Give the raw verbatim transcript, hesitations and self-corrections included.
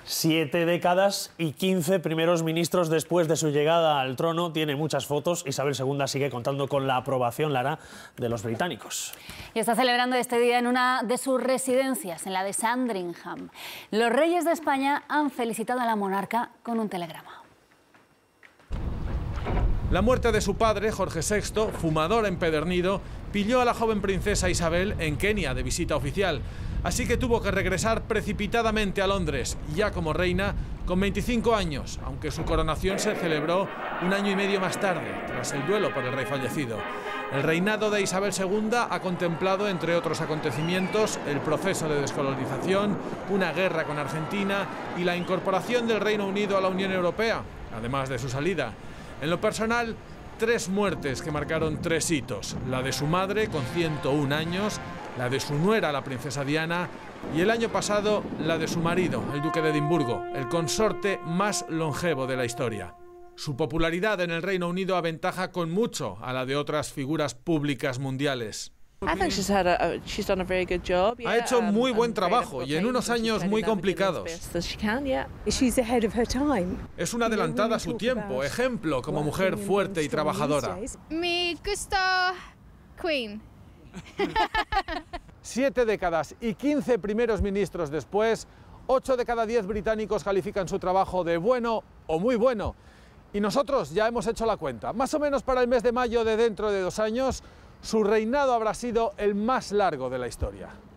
Siete décadas y quince primeros ministros después de su llegada al trono. Tiene muchas fotos. Isabel segunda sigue contando con la aprobación, Lara, de los británicos. Y está celebrando este día en una de sus residencias, en la de Sandringham. Los reyes de España han felicitado a la monarca con un telegrama. La muerte de su padre, Jorge sexto, fumador empedernido, pilló a la joven princesa Isabel en Kenia de visita oficial. Así que tuvo que regresar precipitadamente a Londres, ya como reina, con veinticinco años, aunque su coronación se celebró un año y medio más tarde, tras el duelo por el rey fallecido. El reinado de Isabel segunda ha contemplado, entre otros acontecimientos, el proceso de descolonización, una guerra con Argentina y la incorporación del Reino Unido a la Unión Europea, además de su salida. En lo personal, tres muertes que marcaron tres hitos: la de su madre, con ciento un años, la de su nuera, la princesa Diana, y el año pasado la de su marido, el duque de Edimburgo, el consorte más longevo de la historia. Su popularidad en el Reino Unido aventaja con mucho a la de otras figuras públicas mundiales. Ha hecho muy buen trabajo y en unos años muy complicados. Es una adelantada a su tiempo, ejemplo como mujer fuerte y trabajadora. Me gusta Queen. Siete décadas y quince primeros ministros después, ocho de cada diez británicos califican su trabajo de bueno o muy bueno. Y nosotros ya hemos hecho la cuenta. Más o menos para el mes de mayo de dentro de dos años, su reinado habrá sido el más largo de la historia.